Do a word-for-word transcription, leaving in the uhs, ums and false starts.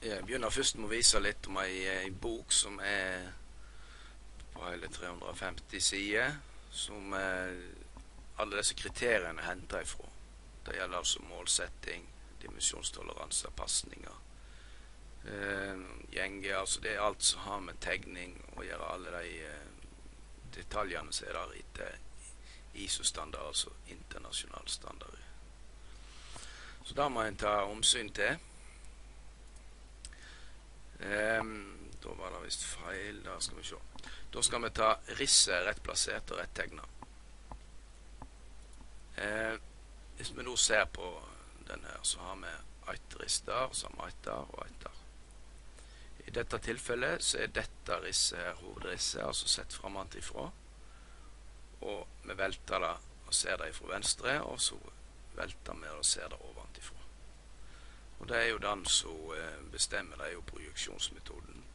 Jeg begynner først med å vise litt om ei, ei bok som er på hele tre hundre og femti sider, som eh, alle disse kriteriene henter ifra. Det gjelder altså målsetting, dimensjonstoleranse, passninger, eh, gjenger, altså det er alt som har med tegning å gjøre, alle de eh, detaljene som er der etter I S O-standard, altså internasjonal standard. Så da må en ta omsyn til. Um, da var det vist feil, da skal vi se. Da skal vi ta risset rett plassert og rett tegnet. Uh, hvis vi nå ser på denne her, så har vi et riss der, så har vi et der og et der. I dette tilfellet så er dette risset her, hovedrisset, altså sett fremantifra. Og vi velter det og ser det fra venstre, og så velter vi og ser det oventifra. Og det er jo den som bestemmer, det er jo projeksjonsmetoden.